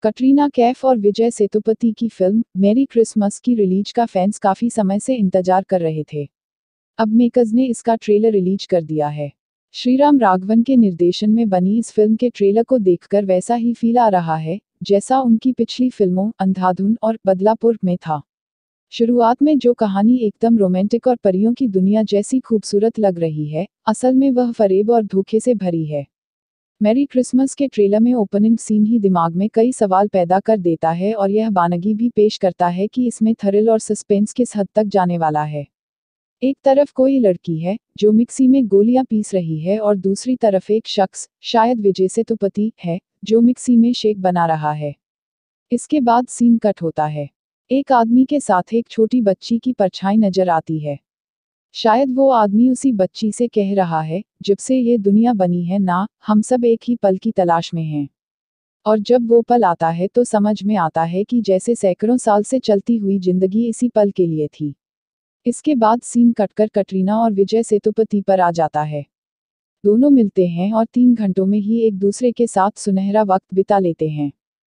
कटरीना कैफ और विजय सेतुपति की फिल्म मेरी क्रिसमस की रिलीज का फैंस काफी समय से इंतजार कर रहे थे। अब मेकर्स ने इसका ट्रेलर रिलीज कर दिया है। श्रीराम राघवन के निर्देशन में बनी इस फिल्म के ट्रेलर को देखकर वैसा ही फील आ रहा है जैसा उनकी पिछली फिल्मों अंधाधुन और बदलापुर में था। शुरुआत में जो कहानी एकदम रोमांटिक और परियों की दुनिया जैसी खूबसूरत लग रही है, असल में वह फरेब और धोखे से भरी है। मैरी क्रिसमस के ट्रेलर में ओपनिंग सीन ही दिमाग में कई सवाल पैदा कर देता है और यह बानगी भी पेश करता है कि इसमें थ्रिल और सस्पेंस किस हद तक जाने वाला है। एक तरफ कोई लड़की है जो मिक्सी में गोलियां पीस रही है और दूसरी तरफ एक शख्स, शायद विजय सेतुपति, है जो मिक्सी में शेक बना रहा है। इसके बाद सीन कट होता है। एक आदमी के साथ एक छोटी बच्ची की परछाई नजर आती है। शायद वो आदमी उसी बच्ची से कह रहा है, जब से ये दुनिया बनी है ना, हम सब एक ही पल की तलाश में हैं। और जब वो पल आता है तो समझ में आता है कि जैसे सैकड़ों साल से चलती हुई जिंदगी इसी पल के लिए थी। इसके बाद सीन कटकर कटरीना और विजय सेतुपति पर आ जाता है। दोनों मिलते हैं और 3 घंटों में ही एक दूसरे के साथ सुनहरा वक्त बिता लेते हैं।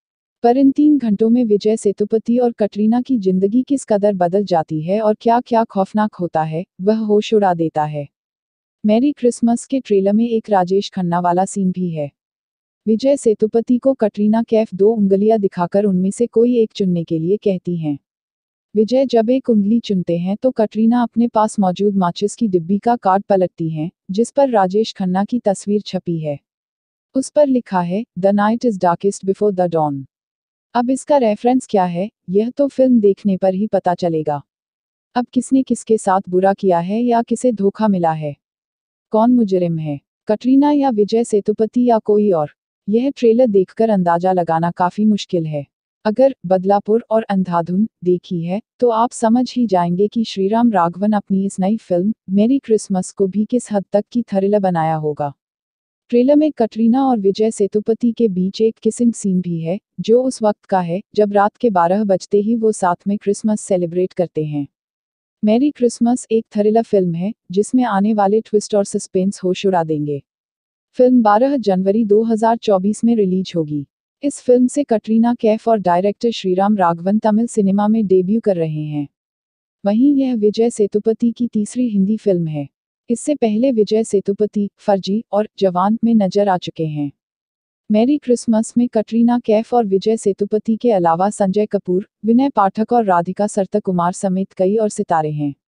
पर इन 3 घंटों में विजय सेतुपति और कटरीना की जिंदगी किस कदर बदल जाती है और क्या क्या खौफनाक होता है, वह होश उड़ा देता है। मैरी क्रिसमस के ट्रेलर में एक राजेश खन्ना वाला सीन भी है। विजय सेतुपति को कटरीना कैफ 2 उंगलियां दिखाकर उनमें से कोई एक चुनने के लिए कहती हैं। विजय जब एक उंगली चुनते हैं तो कटरीना अपने पास मौजूद माचिस की डिब्बी का कार्ड पलटती हैं, जिस पर राजेश खन्ना की तस्वीर छपी है। उस पर लिखा है, the night is darkest before the dawn. अब इसका रेफरेंस क्या है, यह तो फिल्म देखने पर ही पता चलेगा। अब किसने किसके साथ बुरा किया है या किसे धोखा मिला है? कौन मुजरिम है, कटरीना या विजय सेतुपति या कोई और? यह ट्रेलर देखकर अंदाजा लगाना काफी मुश्किल है। अगर बदलापुर और अंधाधुन देखी है तो आप समझ ही जाएंगे कि श्रीराम राघवन अपनी इस नई फिल्म मेरी क्रिसमस को भी किस हद तक की थ्रिलर बनाया होगा। ट्रेलर में कटरीना और विजय सेतुपति के बीच एक किसिंग सीन भी है, जो उस वक्त का है जब रात के 12 बजते ही वो साथ में क्रिसमस सेलिब्रेट करते हैं। मैरी क्रिसमस एक थ्रिलर फिल्म है जिसमें आने वाले ट्विस्ट और सस्पेंस होश उड़ा देंगे। फिल्म 12 जनवरी 2024 में रिलीज होगी। इस फिल्म से कटरीना कैफ और डायरेक्टर श्रीराम राघवन तमिल सिनेमा में डेब्यू कर रहे हैं। वहीं यह विजय सेतुपति की तीसरी हिंदी फिल्म है। इससे पहले विजय सेतुपति फर्जी और जवान में नजर आ चुके हैं। मैरी क्रिसमस में कटरीना कैफ और विजय सेतुपति के अलावा संजय कपूर, विनय पाठक और राधिका सत्तकुमार समेत कई और सितारे हैं।